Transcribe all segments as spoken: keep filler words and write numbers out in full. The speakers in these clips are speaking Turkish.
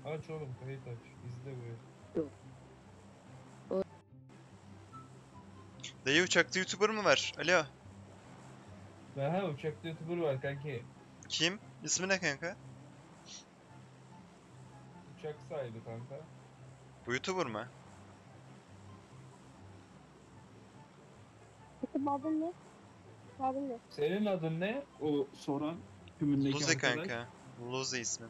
Aç oğlum, kayıt aç. İzle burayı. Yok. O Dayı uçakta YouTuber mı var? Alo. Aha, uçakta YouTuber var kanki. Kim? İsmi ne kanka? Uçak sahibi kanka. Bu YouTuber mı? senin adın ne? Adın ne? Senin adın ne? O soran tümündeki Luzi arkadaş. kanka. Luzi ismi.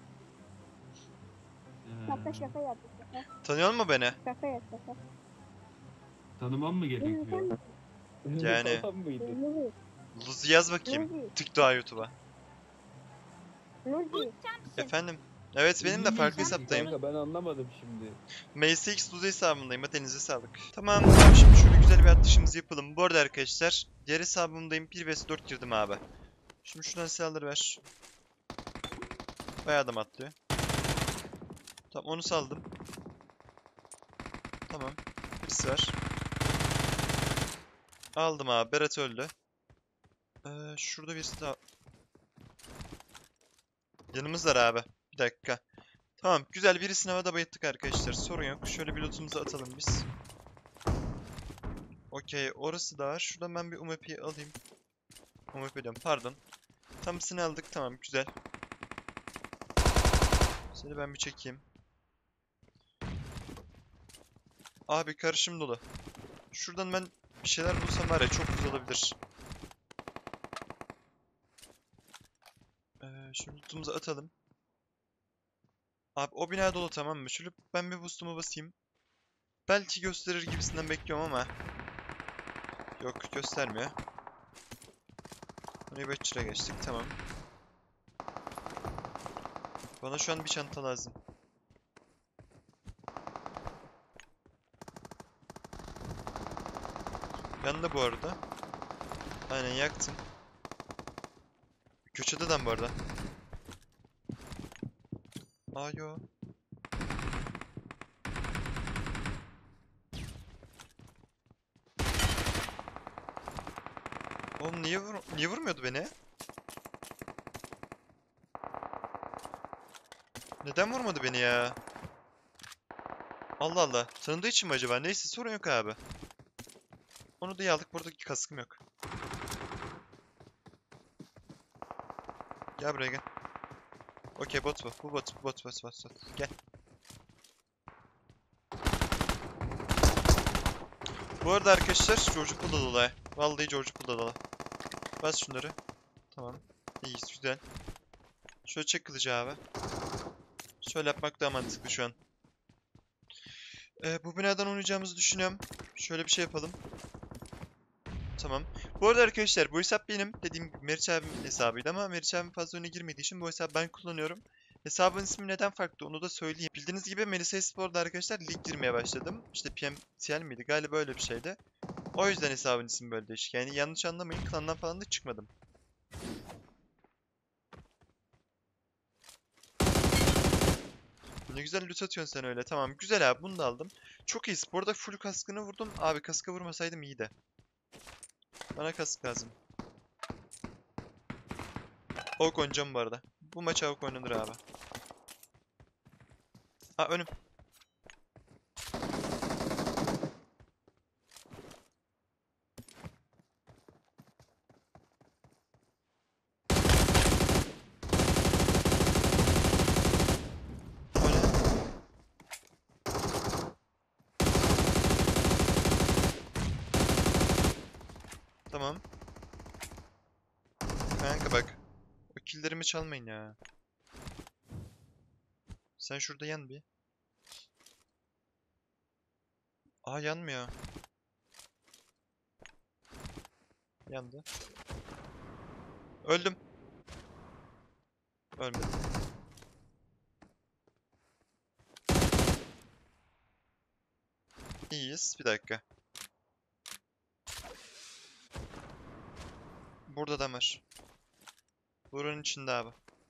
Şaka Ee, şaka yaptı şaka. Tanıyor musun beni? Şaka yap şaka. tanımam mı Ünlü sen gerekiyor? misin? Ünlü Yani. falan mıydı? Ünlü. Luzi yaz bakayım. Nuzi. TikTok'a, YouTube'a. Nuzi. Efendim? Evet benim de Ünlü farklı müyüz hesaptayım. kanka, ben anlamadım şimdi. M S X Luzi hesabımdayım. Hadi elinize sağlık. Tamam abi, şimdi şöyle güzel bir atışımızı yapalım. Bu arada arkadaşlar diğer hesabımdayım. bir vs dört girdim abi. Şimdi şuradan silahları ver. Bayağı adam atlıyor. Tamam onu saldım. Tamam. Birisi var. Aldım abi. Berat öldü. Ee, şurada birisi daha. Yanımızlar abi. Bir dakika. Tamam. Güzel, birisini havada bayılttık arkadaşlar. Sorun yok. Şöyle bir lootumuzu atalım biz. Okey. Orası da var. Şuradan ben bir U M P'yi alayım. U M P diyorum. Pardon. Tam seni aldık. Tamam. Güzel. Seni ben bir çekeyim. Abi karışım dolu. Şuradan ben bir şeyler bulsam var ya, çok güzel olabilir. Ee, şu lootumuzu atalım. Abi o bina dolu, tamam mı? Şöyle ben bir boost'umu basayım. Belki gösterir gibisinden bekliyorum ama. Yok, göstermiyor. Nöbetçi'ye geçtik, tamam. Bana şu an bir çanta lazım. Yanında bu arada. Aynen yaktım. Köşede de bu arada. Aa yo. Oğlum niye vur niye vurmuyordu beni? Neden vurmadı beni ya? Allah Allah. Tanıdığı için mi acaba? Neyse, sorun yok abi. Onu da iyi aldık. Buradaki kaskım yok. Gel buraya gel. Okey, bot bu. Bu bot, bu bot, bot, bot, bot. Gel. Bu arada arkadaşlar George Pool'da dolu ha. Vallahi George Pool'da dolu. Bas şunları. Tamam. İyiyiz, güzel. Şöyle çek kılıcı abi. Şöyle yapmak daha mantıklı şu an. Ee, bu binadan oynayacağımızı düşünüyorum. Şöyle bir şey yapalım. Tamam. Bu arada arkadaşlar bu hesap benim. Dediğim gibi Meriç abimin hesabıydı ama Meriç abim fazla öne girmediği için bu hesabı ben kullanıyorum. Hesabın ismi neden farklı onu da söyleyeyim. Bildiğiniz gibi Melisa Espor'da arkadaşlar lig girmeye başladım. İşte P M T L miydi? Galiba öyle bir şeydi. O yüzden hesabın ismi böyle değişik. Yani yanlış anlamayın, klandan falan da çıkmadım. Ne güzel loot atıyorsun sen öyle. Tamam güzel abi, bunu da aldım. Çok iyi. Sporda full kaskını vurdum. Abi kaska vurmasaydım iyiydi. Bana kask lazım. Avuk oynayacağım bu arada. Bu maç avuk oynanır abi. Ha, önüm. O ne? Tamam. Kanka bak. O killlerimi çalmayın ya. Sen şurada yan bir. Aa, yanmıyor. Yandı. Öldüm. Ölmedim. İyiyiz. Bir dakika. Burada da var. Buranın içinde abi.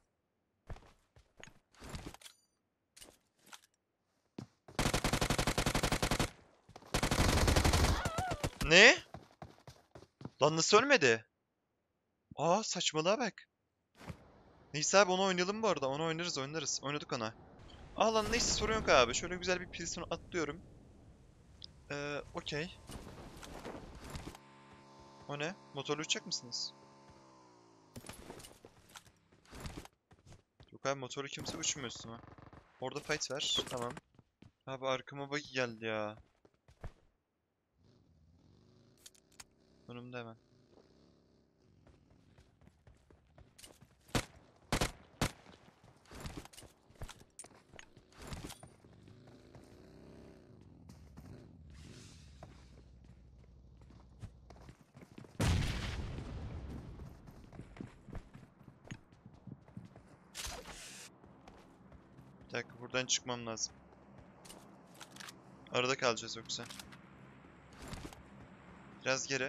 Ne? Lan nasıl ölmedi? Aa, saçmalığa bak. Neyse abi, onu oynayalım bu arada. Onu oynarız oynarız. Oynadık ona. Ah lan neyse sorun yok abi. Şöyle güzel bir piston atlıyorum. Ee, okey. O ne? Motorlu uçacak mısınız? Yok abi motorlu kimse uçmuyor üstüme. Orada fight var. Tamam. Abi arkama bak geldi ya. Önümde hemen. Bir dakika buradan çıkmam lazım. Arada kalacağız yoksa. Biraz geri.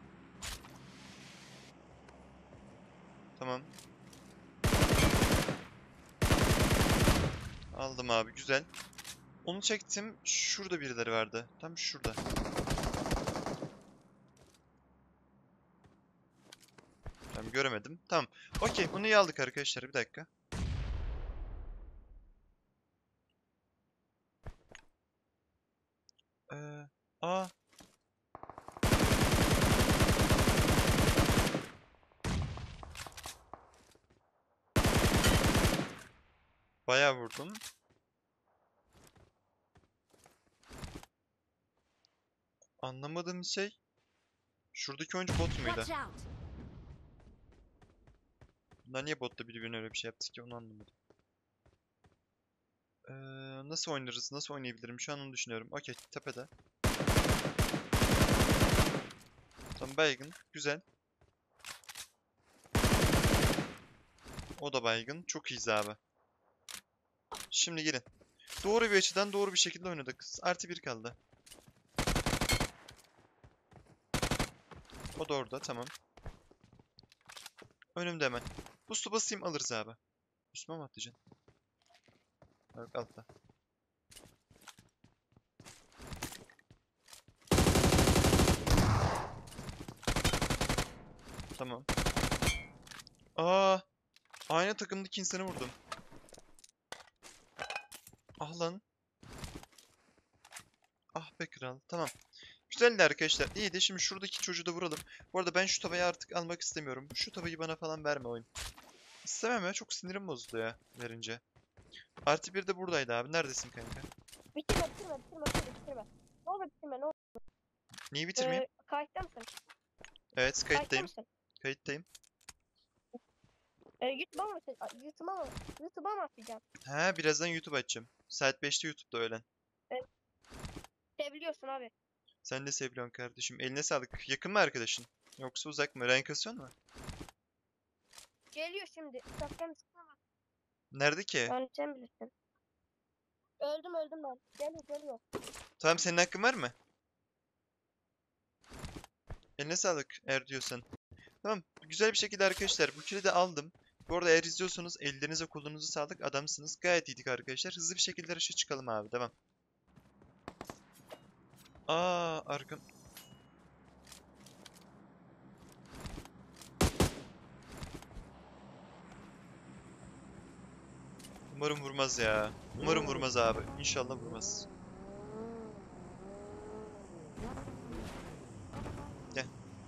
Tamam. Aldım abi güzel. Onu çektim. Şurada birileri vardı. Tam şurada. Tamam göremedim. Tamam. Okey bunu iyi aldık arkadaşlar. Bir dakika. Ee, aa. Bayağı vurdum. Anlamadığım şey. Şuradaki oyuncu bot muydu? Watch out! Bunlar niye botta birbirine öyle bir şey yaptı ki onu anlamadım. Ee, nasıl oynarız? Nasıl oynayabilirim? Şu an onu düşünüyorum. Okey tepede. Tamam baygın. Güzel. O da baygın. Çok iyiyiz abi. Şimdi gelin. Doğru bir açıdan doğru bir şekilde oynadık. Artı bir kaldı. O da orada. Tamam. Önümde hemen. Boost'u basayım alırız abi. Üstüme mi atlayacaksın? Yok altta. Tamam. Aa, aynı takımdaki insanı vurdum. Ah lan. Ah be kral. Tamam. Güzeldi arkadaşlar. İyiydi. Şimdi şuradaki çocuğu da vuralım. Bu arada ben şu tavayı artık almak istemiyorum. Şu tavayı bana falan verme oyun. İstemem ya. Çok sinirim bozuldu ya verince. Artı bir de buradaydı abi. Neredesin kanka? Bitirme bitirme bitirme bitirme bitirme. Ne olur bitirme ne olur. Niye bitirmeyeyim? Ee, kayıtta mısın? Evet Kayıtta kayıttayım. mısın? Kayıttayım. Ee, YouTube'a mı? YouTube'a mı? YouTube'a mı atacaksın? He birazdan YouTube açacağım. Saat beşte YouTube'da öğlen. Evet. Seviyorsun abi. Sen de seviyorsun kardeşim. Eline sağlık. Yakın mı arkadaşın? Yoksa uzak mı? Reenkasyon mu? Geliyor şimdi. Saklan mısın ama. Nerede ki? Yani sen bilirsin. Öldüm öldüm ben. Geliyor geliyor. Tamam senin hakkın var mı? Eline sağlık eğer diyorsan. Tamam. Güzel bir şekilde arkadaşlar. Bu kili de aldım. Bu arada eğer izliyorsanız ellerinize kolunuza sağlık adamsınız. Gayet iyiydik arkadaşlar. Hızlı bir şekilde aşağı çıkalım abi. Devam. Aa arkam. Umarım vurmaz ya. Umarım vurmaz abi. İnşallah vurmaz. Gel.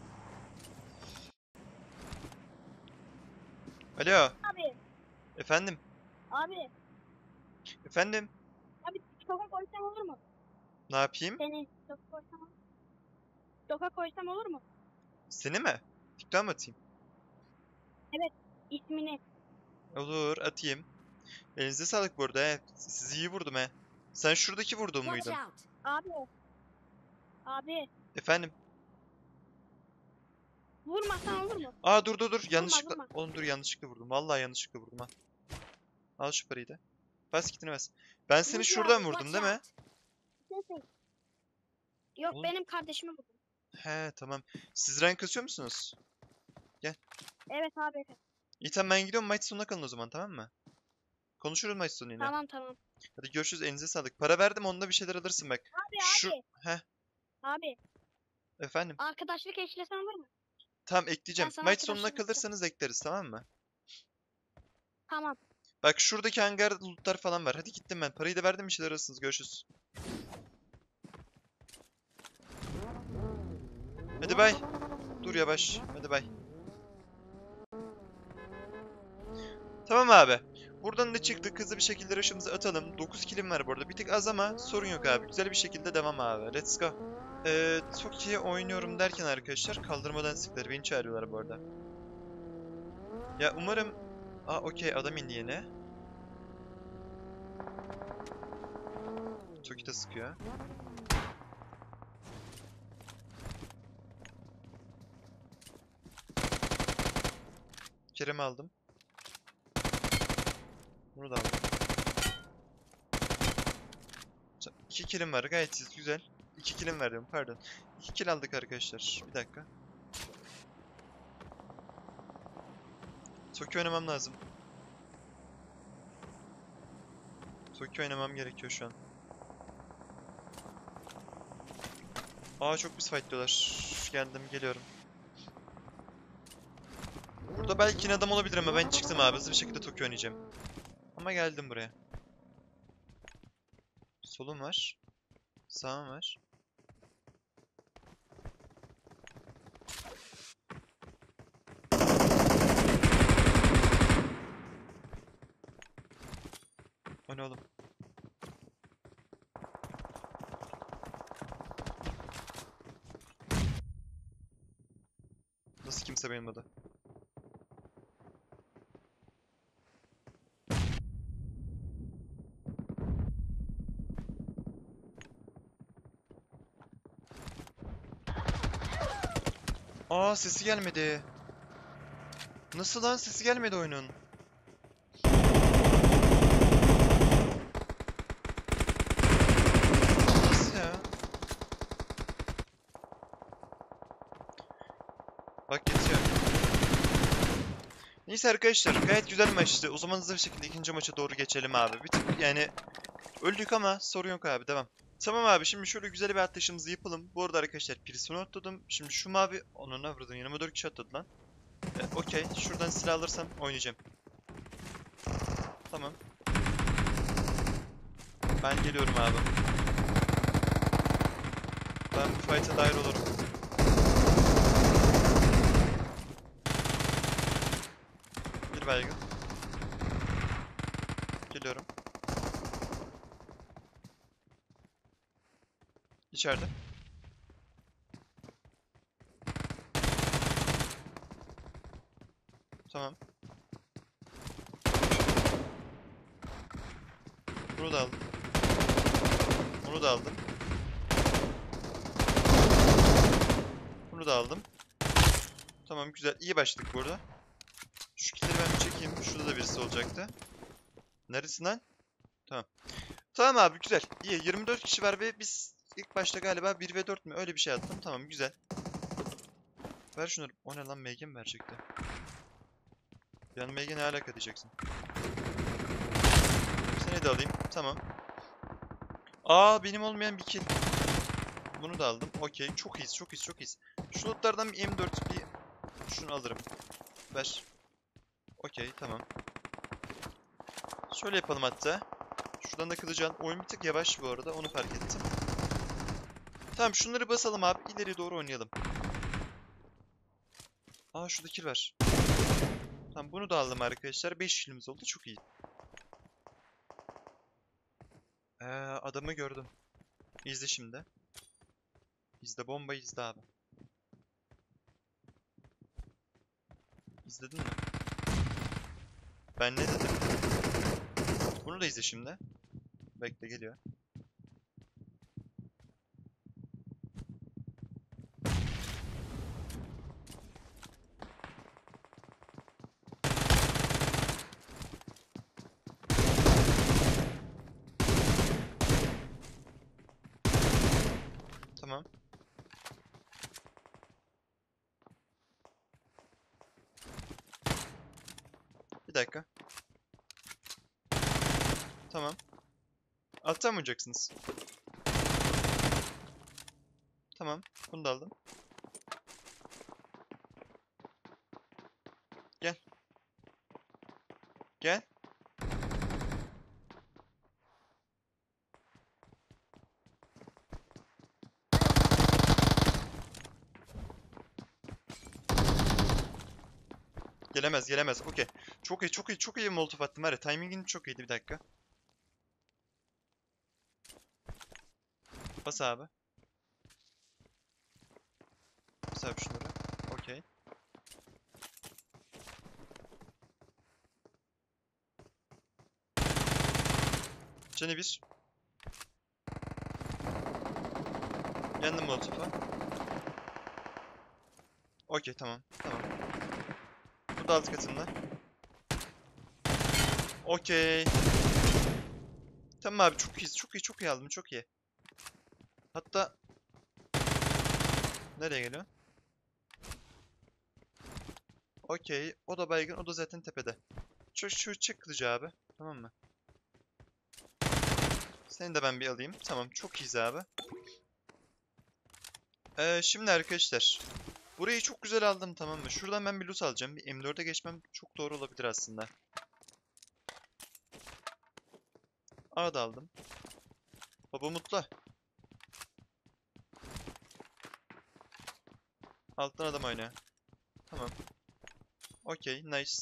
Alo. Abi. Efendim. Abi. Efendim. Abi sokağa koysam olur mu? Ne yapayım? Seni sokağa koysam olur mu? Sokağa koysam olur mu? Seni mi? TikTok'a mı atayım? Evet. İsmini. Olur atayım. Elinize sağlık bu arada he. Sizi iyi vurdum he. Sen şuradaki vurduğum Watch muydun? out! Abi. Abi. Efendim. Vurmasan olur mu? Aa dur dur dur. Yanlışlıkla. vurma. Oğlum dur yanlışlıkla vurdum. Vallahi yanlışlıkla vurdum ha. Al şu parayı da. Bas gitini bas. Ben seni Vurdu şuradan abi, vurdum Watch değil mi? out! Sensin. Yok Oğlum. benim kardeşimi vurdum. He tamam. Siz rank kasıyor musunuz? Evet abi. Evet. İyi tamam ben gidiyorum. Maç sonuna kalın o zaman tamam mı? Konuşuruz maç sonu yine. Tamam tamam. Hadi görüşürüz. Elinize sağlık. Para verdim onda bir şeyler alırsın bak. Abi Şu... abi. Heh Abi. efendim. Arkadaşlık eşlesen olur mu? Tamam ekleyeceğim. Ben sana Maç sonuna arkadaşlık edeceğim. kalırsanız ekleriz tamam mı? Tamam. Bak şuradaki hangar lootlar falan var. Hadi gittim ben. Parayı da verdim, bir şeyler arasınız. Görüşürüz. Hadi bay. Dur yavaş. Hadi bay. Tamam abi. Buradan da çıktık. Hızlı bir şekilde rush'ımızı atalım. dokuz kilim var bu arada. Bir tık az ama sorun yok abi. Güzel bir şekilde devam abi. Let's go. Ee, çok iyi oynuyorum derken arkadaşlar kaldırmadan sıktılar. Beni çağırıyorlar bu arada. Ya umarım... Aa okey, adam indi yine. Toki de sıkıyor. Kerem'i aldım. Bunu da aldım. İki kilim var, gayet iyi, güzel. İki kilim verdim, pardon. İki kill aldık arkadaşlar. Bir dakika. Toki oynamam lazım. Toki oynamam gerekiyor şu an. Aa çok pis fight diyorlar. Geldim, geliyorum. Burada belki adam olabilir ama ben çıktım abi. Hızlı bir şekilde Toki oynayacağım. Ama geldim buraya. Solum var. Sağım var. O ne oğlum? Nasıl kimse benim adı? Aa sesi gelmedi. Nasıl lan, sesi gelmedi oyunun? Nasıl ya? Bak geçiyor. Neyse arkadaşlar, gayet güzel maçtı. O zaman hızlı bir şekilde ikinci maça doğru geçelim abi. Bir tık yani öldük ama sorun yok abi, devam. Tamam abi, şimdi şöyle güzel bir atlayışımızı yapalım. Bu arada arkadaşlar Prison'u atladım. Şimdi şu mavi... Onun ne vurdun? Yanıma dört kişi atladı lan. E, Okey. Şuradan silah alırsam oynayacağım. Tamam. Ben geliyorum abi. Ben bu fight'a dahil olurum. Bir baygın. Geliyorum. İçeride. Tamam. Bunu da aldım. Bunu da aldım. Bunu da aldım. Tamam güzel. İyi başladık burada. Şu killeri ben bir çekeyim. Şurada da birisi olacaktı. Neresi lan? Tamam. Tamam abi güzel. İyi. yirmi dört kişi var ve biz ilk başta galiba bir ve dört mü? Öyle bir şey attım. Tamam güzel. Ver şunları. O ne lan? M G mi verecekti? Yani M G ne alaka diyeceksin. Seni de alayım. Tamam. Aa benim olmayan bir kill. Bunu da aldım. Okey. Çok iyiyiz. Çok iyiyiz. Çok iyiyiz. Şu lootlardan bir M dört bir... Şunu alırım. Ver. Okey. Tamam. Şöyle yapalım hatta. Şuradan da kılıcı al. Oyun bir tık yavaş bu arada. Onu fark ettim. Tamam şunları basalım abi. İleri doğru oynayalım. Aa şurada kill var. Tamam bunu da aldım arkadaşlar. beş killimiz oldu. Çok iyi. Ee, adamı gördüm. İzle şimdi. İzle bomba izle abi. İzledin mi? Ben ne dedim? Bunu da izle şimdi. Bekle geliyor. Tamam. Bir dakika. Tamam. Atamayacaksınız. Tamam. Bunu da aldım. Gel. Gel. Gelemez gelemez. Okey. Çok iyi çok iyi çok iyi molotof attım var ya. Timingin çok iyiydi, bir dakika. Bas abi. Bas abi şunları. Okey. Canı bir. Yandım molotofa. Okey tamam. Tamam. Bu da alt katında. Okey. Tamam abi, çok iyi. Çok iyi çok iyi aldım. Çok iyi. Hatta nereye geliyor? Okey. O da baygın. O da zaten tepede. Şu, şu çık kılıcı abi. Tamam mı? Seni de ben bir alayım. Tamam. Çok iyiyiz abi. Ee, şimdi arkadaşlar. Burayı çok güzel aldım, tamam mı? Şuradan ben bir loot alacağım. Bir M dört'e geçmem çok doğru olabilir aslında. A da aldım. Baba mutlu. Alttan adam oynuyor. Tamam. Okey. Nice.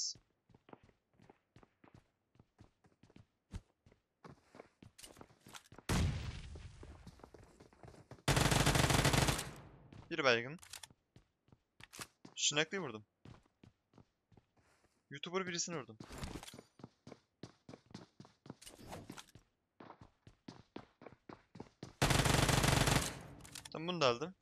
Bir baygın. Şınaklıyı vurdum. YouTuber birisini vurdum. Tamam, bunu da aldım.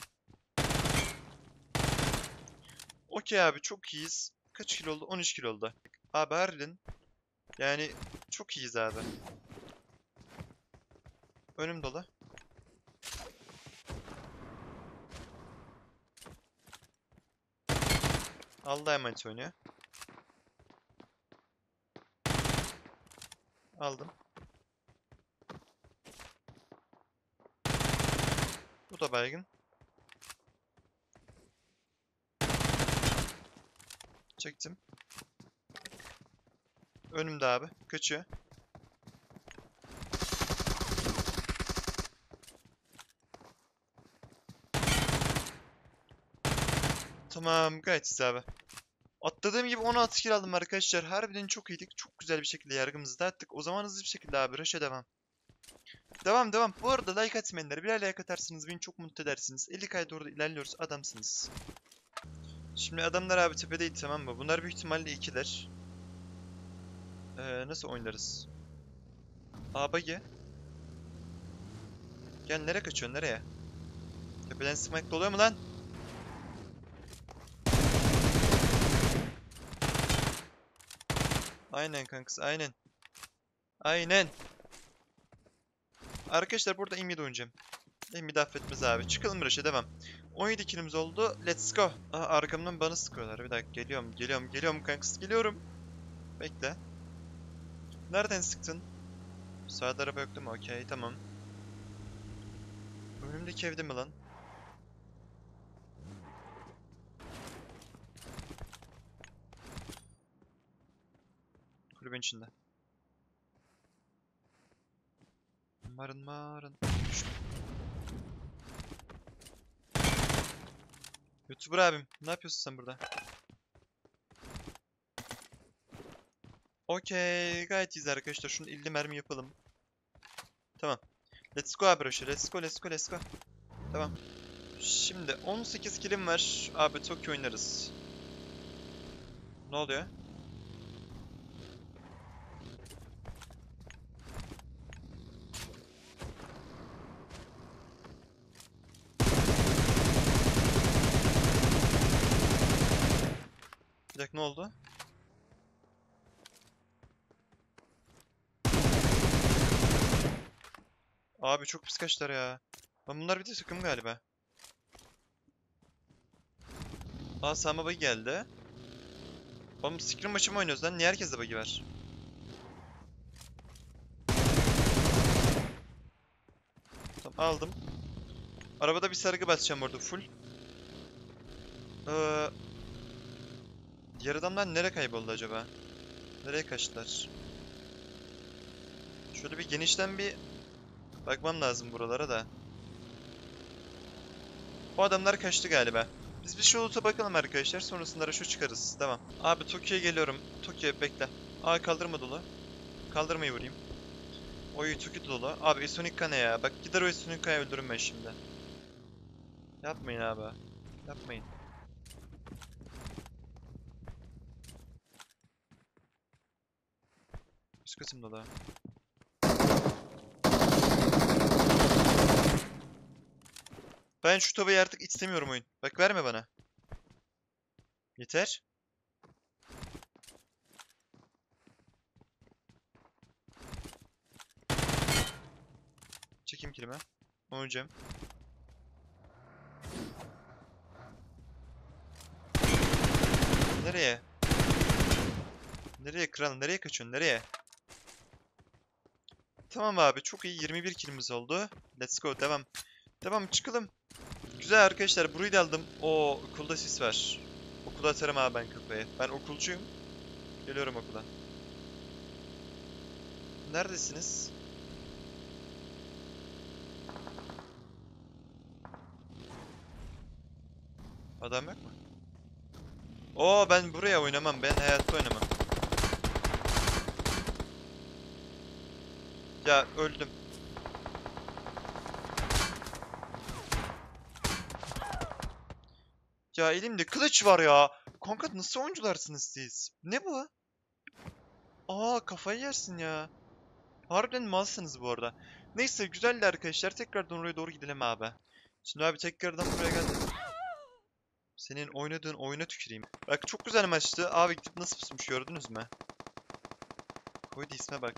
Okey abi, çok iyiyiz. Kaç kilo oldu? on üç kilo oldu. Abi harbiden. Yani çok iyiyiz abi. Önüm dolu. Allah'a emanet oynuyor. Aldım. Bu da baygın. Çektim. Önümde abi. Kaçıyor. Tamam, gayet güzel abi. Atladığım gibi on altı kill aldım arkadaşlar. Harbiden çok iyiydik. Çok güzel bir şekilde yargımızı dağıttık. O zaman hızlı bir şekilde abi rush'a devam. Devam devam. Bu arada like atmayanlar birer like atarsınız, beni çok mutlu edersiniz. elli K'ya doğru ilerliyoruz, adamsınız. Şimdi adamlar abi tepedeydi, tamam mı? Bunlar büyük ihtimalle ikiler. Ee, nasıl oynarız? Aa bagi. Gel, nereye kaçıyorsun, nereye? Tepeden sıkmak doluyor mu lan? Aynen kankası, aynen. Aynen. Arkadaşlar burada M yedi oynayacağım. M yedi affetmez abi. Çıkalım rush'a devam. on yedi killimiz oldu. Let's go. Aha, arkamdan bana sıkıyorlar. Bir dakika, geliyorum geliyorum geliyorum kankası, geliyorum. Bekle. Nereden sıktın? Sağda araba yok değil mi? Okey tamam. Önümdeki evde mi lan? Kulübenin içinde. Marın marın. Düştüm. YouTuber abim, ne yapıyorsun sen burada? Okey, gayet iyiyiz arkadaşlar. Şunu elli mermi yapalım. Tamam. Let's go abi rush'a. Let's go, let's go, let's go. Tamam. Şimdi on sekiz killim var. Abi Tokyo oynarız. Ne oluyor? Bir dakika, ne oldu? Abi çok pis kaçtılar ya. Lan bunlar bir de takım galiba. Aa, sağıma bug'i geldi. Oğlum scrim maçı mı oynuyoruz lan? Niye herkeste bug'i var? Tamam, aldım. Arabada bir sargı basacağım orada full. Ee, diğer adamlar nereye kayboldu acaba? Nereye kaçtılar? Şöyle bir genişten bir bakmam lazım buralara da. O adamlar kaçtı galiba. Biz bir şu loot'a bakalım arkadaşlar. Sonrasında şu çıkarız. Tamam. Abi Tokyo'ya geliyorum. Tokyo bekle. Aa kaldırma dolu. Kaldırmayı vurayım. Oy Tokyo dolu. Abi Esonika ne ya? Bak gider o Esonika'yı öldürürüm ben şimdi. Yapmayın abi. Yapmayın. Üst kısım dolu. Ben şu tavayı artık istemiyorum oyun. Bak verme bana. Yeter. Çekeyim kilime. Oynayacağım. Nereye? Nereye kral? Nereye kaçıyorsun? Nereye? Tamam abi çok iyi. yirmi bir kilimiz oldu. Let's go. Devam. Devam çıkalım. Güzel arkadaşlar. Burayı da aldım. O okulda sis var. Okula atarım abi ben kafayı. Ben okulcuyum. Geliyorum okula. Neredesiniz? Adam yok mu? Oo ben buraya oynamam. Ben hayatta oynamam. Ya öldüm. Ya elimde kılıç var ya. Kanka nasıl oyuncularsınız siz? Ne bu? Aa kafayı yersin ya. Harbiden malsınız bu arada. Neyse güzeldi arkadaşlar. Tekrardan oraya doğru gidelim abi. Şimdi abi tekrardan buraya geldim. Senin oynadığın oyuna tüküreyim. Bak çok güzel maçtı. Abi gidip nasıl pusmuş gördünüz mü? Koydu isme bak.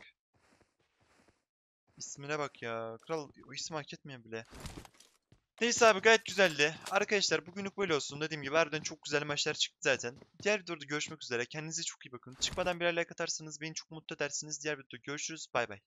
İsmine bak ya. Kral o ismi hak etmiyor bile. Neyse abi gayet güzeldi. Arkadaşlar bugünlük böyle olsun. Dediğim gibi harbiden çok güzel maçlar çıktı zaten. Diğer videoda görüşmek üzere. Kendinize çok iyi bakın. Çıkmadan birer like atarsanız beni çok mutlu edersiniz. Diğer videoda görüşürüz. Bay bay.